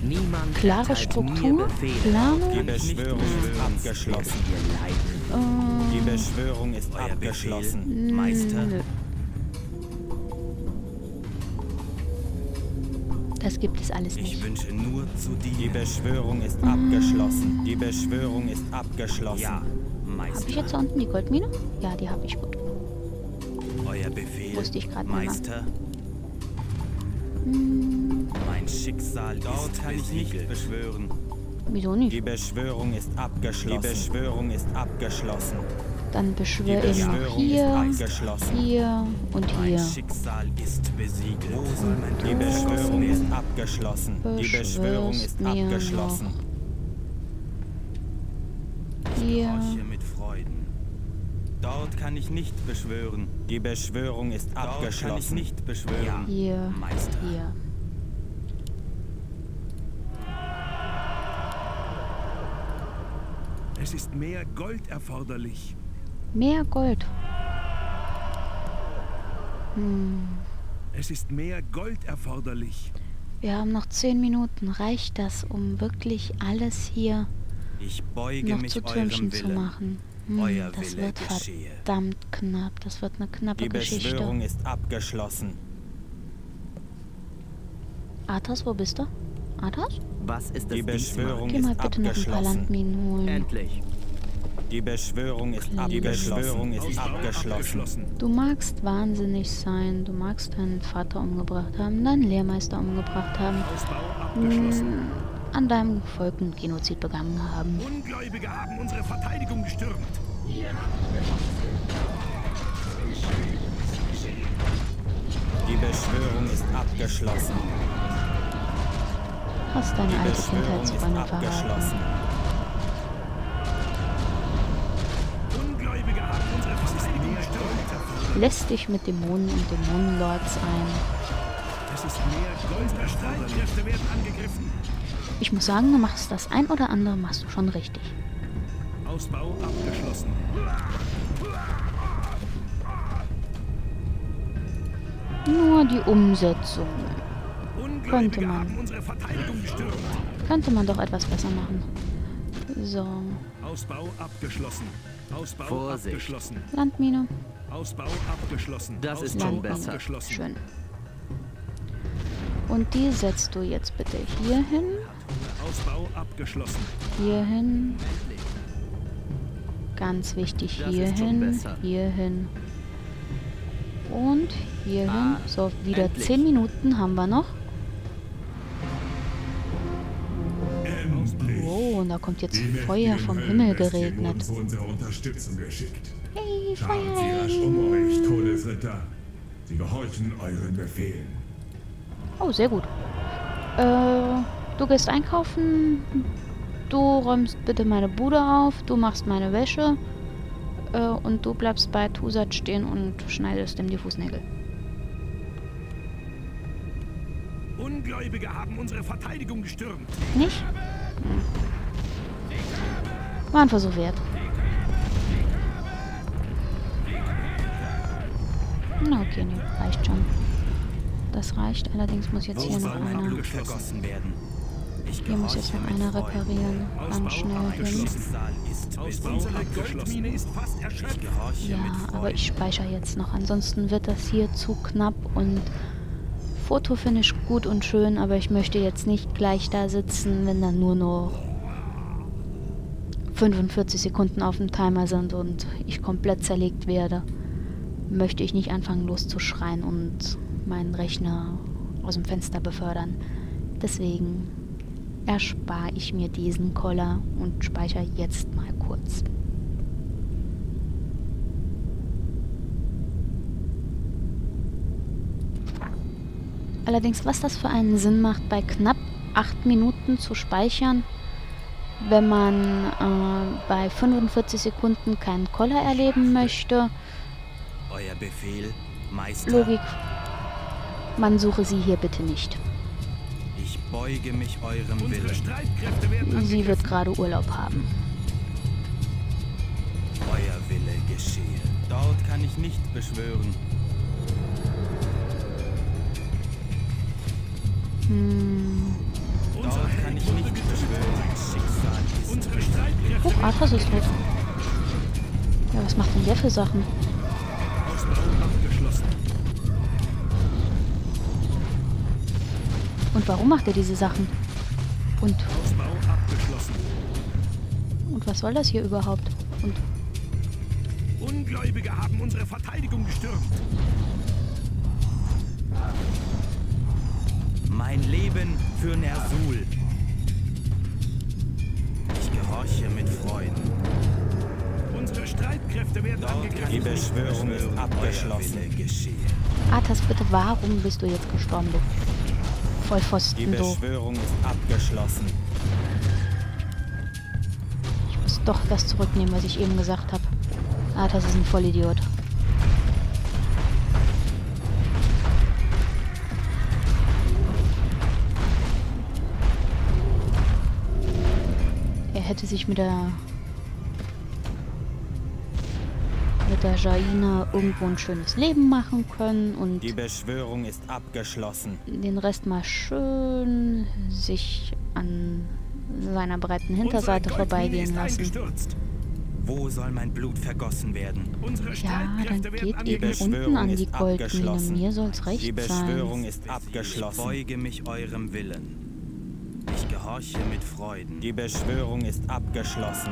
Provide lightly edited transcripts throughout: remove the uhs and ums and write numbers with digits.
Niemand klare erteilt mir Struktur, Befehle. Die Planung. Beschwörung ist abgeschlossen. Die Beschwörung ist Euer Befehl, abgeschlossen. Meister. Nö. Das gibt es alles Ich nicht. wünsche nur zu Die dienen. Beschwörung ist abgeschlossen. Die Beschwörung ist abgeschlossen. Ja, Habe Meister. ich jetzt da unten die Goldmine? Ja, die habe ich, gut. Euer Befehl, Wusste ich gerade nicht mehr. Meister. Hm, Mein Schicksal Dort ist kann ich nicht besiegelt. beschwören. wieso Die nicht? Beschwörung ist abgeschlossen. Die Beschwörung ist abgeschlossen. Dann Die beschwöre ich noch Beschwörung hier, ist abgeschlossen. hier und Mein hier. Schicksal ist besiegelt. Wo soll mein Die Beschwörung werden? ist abgeschlossen. Die Beschwörung ist Beschwörst mir abgeschlossen. Hier. Gehorche mit Freuden. Dort kann ich nicht beschwören. Die Beschwörung ist Dort kann ich abgeschlossen. nicht beschwören. Hier, Meister. hier. Es ist mehr Gold erforderlich. Mehr Gold. Es ist mehr Gold erforderlich. Wir haben noch 10 Minuten. Reicht das, um wirklich alles hier Ich beuge noch mich zu eurem Türmchen zu Willen. machen? Euer Das Wille wird geschehe. verdammt knapp. Das wird eine knappe Die Geschichte. Beschwörung ist abgeschlossen. Athos, wo bist du? Athos? Was ist Die es Beschwörung Geh mal ist bitte noch ein paar abgeschlossen. Landminen holen. Endlich. Die Beschwörung ist abgeschlossen. Abgeschlossen. Du magst wahnsinnig sein. Du magst deinen Vater umgebracht haben, deinen Lehrmeister umgebracht haben, Ausbau abgeschlossen. an deinem Volk einen Genozid begangen haben. Ungläubige haben unsere Verteidigung gestürmt. Die Beschwörung ist abgeschlossen. Hast deine Die alte Beschwörung ist Kindheitsfreunde verraten. abgeschlossen. Ungläubige haben unsere Verteidigung gestürmt. Lässt dich mit Dämonen und Dämonenlords ein. Es ist mehr Gold. Unsere Streitkräfte werden angegriffen. Ich muss sagen, du machst das ein oder andere machst du schon richtig. Ausbau abgeschlossen. Nur die Umsetzung Ungläubige man. haben unsere Verteidigung gestürmt. könnte man doch etwas besser machen. So, Ausbau abgeschlossen. Ausbau Vorsicht. abgeschlossen. Landmine. Ausbau abgeschlossen. Das ist Ausbau schon besser. abgeschlossen. Schön. Und die setzt du jetzt bitte hier hin, Ausbau abgeschlossen. hier hin. Ganz wichtig, Das hier ist schon hin, besser. hier hin. Und hier hin. Ah, So, wieder endlich. 10 Minuten haben wir noch. Endlich. Oh, und da kommt jetzt Die Feuer mächtigen vom Himmel Höllenbestien wurden geregnet. zu unserer Unterstützung geschickt. Hey, Schauen Sie rasch Feuer! um euch, Todesritter. Sie gehorchen euren Befehlen. Oh, sehr gut. Du gehst einkaufen. Du räumst bitte meine Bude auf. Du machst meine Wäsche. Und du bleibst bei Tusat stehen und schneidest ihm die Fußnägel. Ungläubige haben unsere Verteidigung gestürmt. Nicht? War ein Versuch wert. Na okay, nee, reicht schon. Das reicht, allerdings muss jetzt Wo hier noch soll mein einer. Blut vergossen werden? Ich Hier muss jetzt noch gehorche mit einer Freuden. reparieren. Ganz Ausbau schnell hin. abgeschlossen. Schicksal ist Ausbau besiegelt. unsere Goldmine ist fast Ich erschöpft. gehorche mit Ja, Freuden. aber ich speichere jetzt noch. Ansonsten wird das hier zu knapp und Foto finde ich gut und schön, aber ich möchte jetzt nicht gleich da sitzen, wenn dann nur noch 45 Sekunden auf dem Timer sind und ich komplett zerlegt werde. Möchte ich nicht anfangen loszuschreien und meinen Rechner aus dem Fenster befördern. Deswegen erspare ich mir diesen Koller und speichere jetzt mal kurz. Allerdings, was das für einen Sinn macht, bei knapp 8 Minuten zu speichern, wenn man bei 45 Sekunden keinen Koller erleben möchte. Euer Befehl, Meister. Logik, man suche sie hier bitte nicht. Ich beuge mich eurem Unsere Willen. Streitkräfte werden Sie angegriffen. wird gerade Urlaub haben. Euer Wille geschehe. Dort kann ich nicht beschwören. Hm, Unsere Dort kann Streitkräfte Oh, Arthas ist tot. Ja, was macht denn der für Sachen? Ausbau abgeschlossen. Und warum macht er diese Sachen? Und Ausbau abgeschlossen. was soll das hier überhaupt? Und Ungläubige haben unsere Verteidigung gestürmt. Mein Leben für Nersul. Ich gehorche mit Freuden. Unsere Streitkräfte werden angegriffen. Die Beschwörung ist abgeschlossen. Euer Wille geschehe. Arthas, bitte, warum bist du jetzt gestorben, du? Die Vollpfosten, du. Beschwörung ist abgeschlossen. Ich muss doch das zurücknehmen, was ich eben gesagt habe. Arthas ist ein Vollidiot. Er hätte sich mit der Jaina irgendwo ein schönes Leben machen können und Die Beschwörung ist abgeschlossen. den Rest mal schön sich an seiner breiten Hinterseite Unsere Goldmine vorbeigehen ist lassen. eingestürzt. Wo soll mein Blut vergossen werden? Unsere Ja, dann Streitkräfte werden geht eben angegriffen. unten an die ist Goldmine. abgeschlossen. Mir soll's Die recht Beschwörung sein. ist Ich abgeschlossen. beuge mich eurem Willen. Ich gehorche mit Freuden. Die Beschwörung ist abgeschlossen.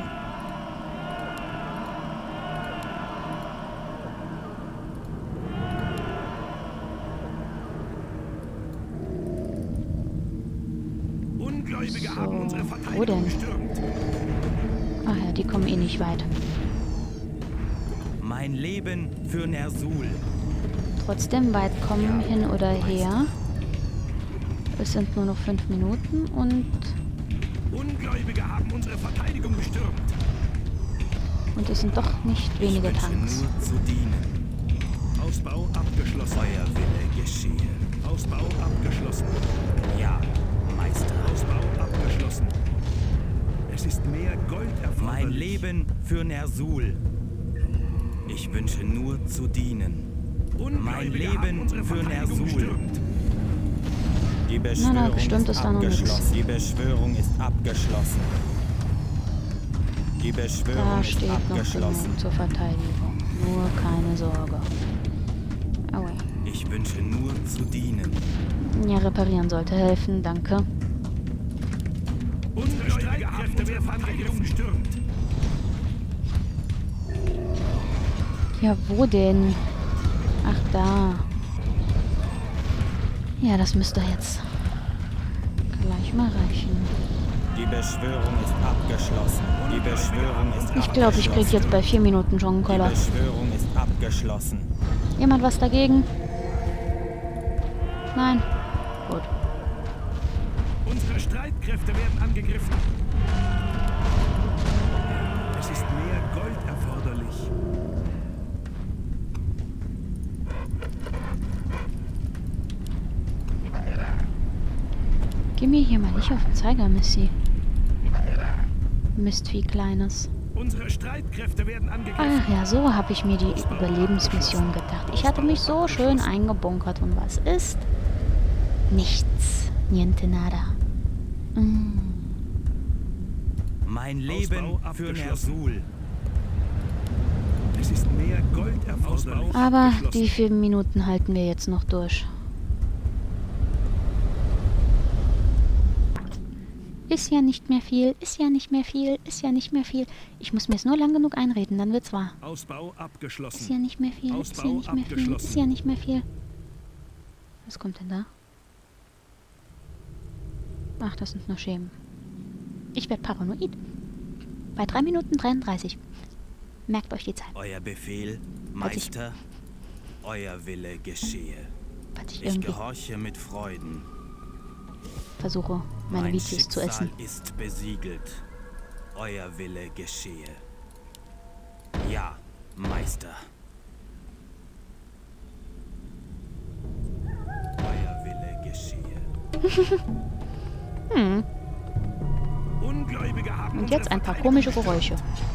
Ungläubige So, haben unsere wo Verteidigung denn? gestürmt. Ach ja, die kommen eh nicht weit. Mein Leben für Nersul. Trotzdem weit kommen hin oder her. Es sind nur noch 5 Minuten und Ungläubige haben unsere Verteidigung gestürmt. es sind doch nicht wenige Ich wünsche Tanks. nur zu dienen. Ausbau abgeschlossen. Euer Wille geschehe. Ausbau abgeschlossen. Ja, Meister. Ausbau abgeschlossen. Es ist mehr Gold erforderlich. Mein Leben für Nersul. Ich wünsche nur zu dienen. Ungläubige mein haben Leben unsere für Verteidigung Nersul. gestürmt. Die Beschwörung bestimmt ist da noch nichts. abgeschlossen. Die Beschwörung ist abgeschlossen. Die Beschwörung Da ist steht noch abgeschlossen. genug zur Verteidigung. Nur keine Sorge. Aua. Ich wünsche nur zu dienen. Ja, reparieren sollte helfen, danke. Unsere Streitkräfte werden Verteidigung gestürmt. Ja, wo denn? Ach, da. Ja, das müsste jetzt gleich mal reichen. Die Beschwörung ist abgeschlossen. Die Beschwörung ist abgeschlossen. Ich glaube, ich kriege jetzt bei 4 Minuten schon einen Die Koller. Beschwörung ist abgeschlossen. Jemand was dagegen? Nein? Gut. Unsere Streitkräfte werden angegriffen. Es ist mehr Gold erforderlich. Geh mir hier mal nicht auf den Zeiger, Missy. Mistvieh Kleines. Unsere Streitkräfte werden angegriffen. Ach ja, so habe ich mir die Überlebensmission gedacht. Ich hatte mich so schön eingebunkert und was ist? Nichts. Niente nada. Mein Leben Ausbau für abgeschlossen. Nersul. Es ist mehr Gold erforderlich. Aber Abgeschlossen. die 4 Minuten halten wir jetzt noch durch. Ist ja nicht mehr viel, ist ja nicht mehr viel, ist ja nicht mehr viel. Ich muss mir es nur lang genug einreden, dann wird's wahr. Ausbau Ist ja abgeschlossen. nicht mehr viel, ist ja Ausbau nicht mehr viel, abgeschlossen. ist ja nicht mehr viel. Was kommt denn da? Ach, das sind nur Schemen. Ich werde paranoid. Bei 3 Minuten 33. Merkt euch die Zeit. Euer Befehl, Meister. Euer Wille geschehe. Falls ich Ich irgendwie gehorche mit Freuden. versuche, meine Mein Videos zu Schicksal essen. ist besiegelt. Euer Wille geschehe. Ja, Meister. Euer Wille geschehe. Ungläubige haben Und jetzt unsere ein paar Verteidigung komische Geräusche.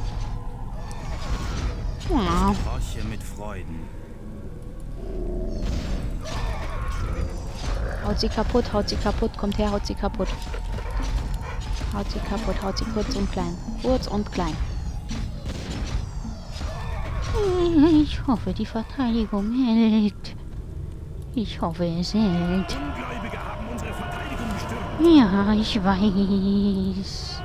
Ja. Gehorche mit Freuden. Haut sie kaputt, kommt her, haut sie kaputt. Haut sie kaputt, haut sie kurz und klein. Kurz und klein. Ich hoffe, die Verteidigung hält. Ich hoffe, es hält. Ungläubige haben unsere Verteidigung gestürmt. Ja, ich weiß.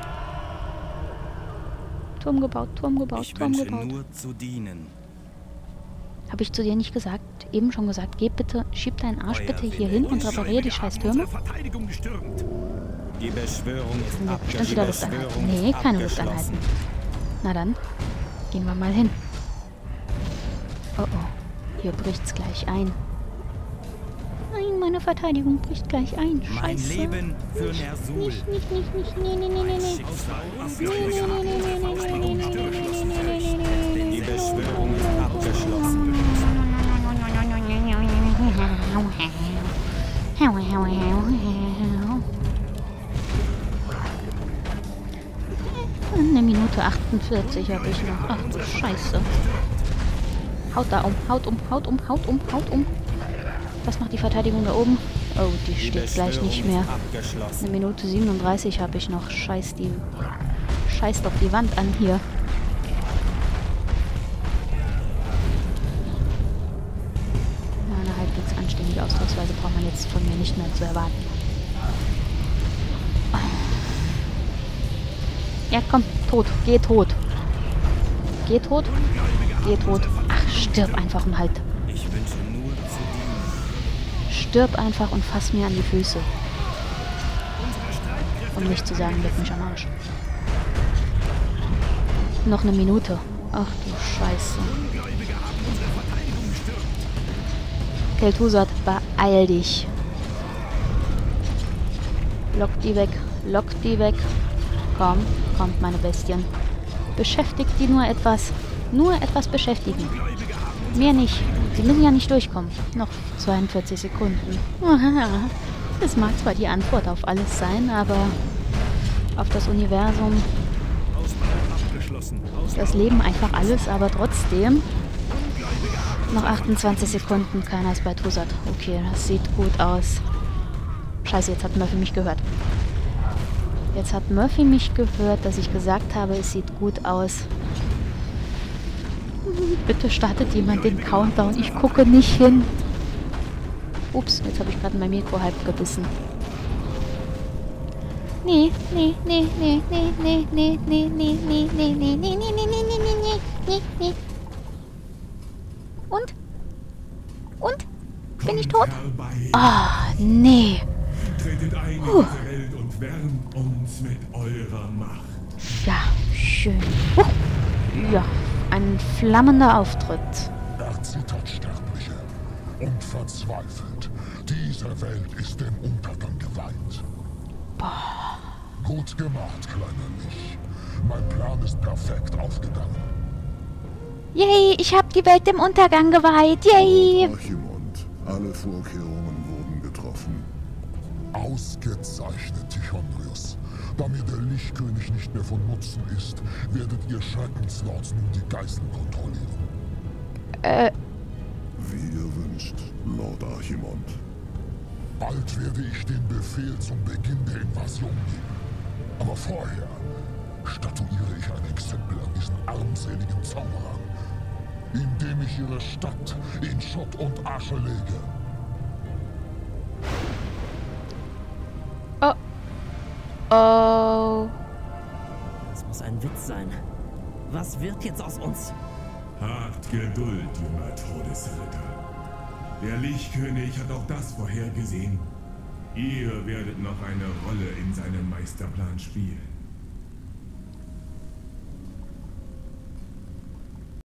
Turm gebaut, Turm gebaut, Ich Turm wünsche gebaut. nur zu dienen. Habe ich zu dir nicht gesagt? Eben schon gesagt, geh bitte, schieb deinen Arsch Euer bitte hier Wille. hin und reparier die scheiß Türme. Unsere Verteidigung gestürmt. Die Beschwörung ist Ja, bestimmt wieder Lufteinheiten. Beschwörung Nee, ist keine abgeschlossen. Lufteinheiten. Na dann, gehen wir mal hin. Oh oh, hier bricht's gleich ein. Nein, meine Verteidigung bricht gleich ein. Mein Scheiße. Leben für Nersul. Nicht. Nee, nee, nee, nee, nee. Ungläubige haben unsere Verteidigung gestürmt. Die Beschwörung ist abgeschlossen. Eine Minute 48 habe ich noch. Ach du Scheiße. Haut da um, haut um, haut um, haut um, haut um. Was macht die Verteidigung da oben? Oh, die Die steht gleich nicht mehr. Beschwörung ist abgeschlossen. Eine Minute 37 habe ich noch. Scheiß doch die Wand an hier. Ja, eine halbwegs anständige Ausdrucksweise braucht man jetzt von mir nicht mehr zu erwarten. Ja, komm, tot. Geh tot. Geh tot. Geh tot. Ach, stirb einfach und halt. Ich wünsche nur zu dienen. Stirb einfach und fass mir an die Füße. Um nicht zu sagen, leck mich am Arsch. Noch eine Minute. Ach du Scheiße. Kel'Thuzad, beeil dich. Lock die weg. Lock die weg. Komm, kommt meine Bestien. Beschäftigt die nur etwas. Nur etwas beschäftigen. Mehr nicht. Sie müssen ja nicht durchkommen. Noch 42 Sekunden. Das mag zwar die Antwort auf alles sein, aber auf das Universum, das Leben einfach alles, aber trotzdem. Noch 28 Sekunden. Keiner ist bei Thuzad. Okay, das sieht gut aus. Scheiße, jetzt hat Murphy mich gehört. Jetzt hat Murphy mich gehört, dass ich gesagt habe, es sieht gut aus. Bitte startet jemand den Countdown. Ich gucke nicht hin. Ups, jetzt habe ich gerade mein Mikro halb gebissen. Nee. Und? Bin ich tot? Ah, nee. Tretet ein in diese Welt und wärmt uns mit eurer Macht. Ja, schön. Ja, ein flammender Auftritt. Erzittert Sterbliche und verzweifelt. Diese Welt ist dem Untergang geweiht. Gut gemacht, kleiner Mich. Mein Plan ist perfekt aufgegangen. Yay, ich habe die Welt dem Untergang geweiht. Yay. Archimond, alle Vorkehrungen wurden getroffen. Ausgezeichnet, Tichondrius. Da mir der Lichtkönig nicht mehr von Nutzen ist, werdet ihr Schreckenslords nun die Geiseln kontrollieren. Wie ihr wünscht, Lord Archimond. Bald werde ich den Befehl zum Beginn der Invasion geben. Aber vorher statuiere ich ein Exempel an diesen armseligen Zauberern, indem ich ihre Stadt in Schutt und Asche lege. Oh. Das muss ein Witz sein. Was wird jetzt aus uns? Habt Geduld, junger Todesritter. Der Lichtkönig hat auch das vorhergesehen. Ihr werdet noch eine Rolle in seinem Meisterplan spielen.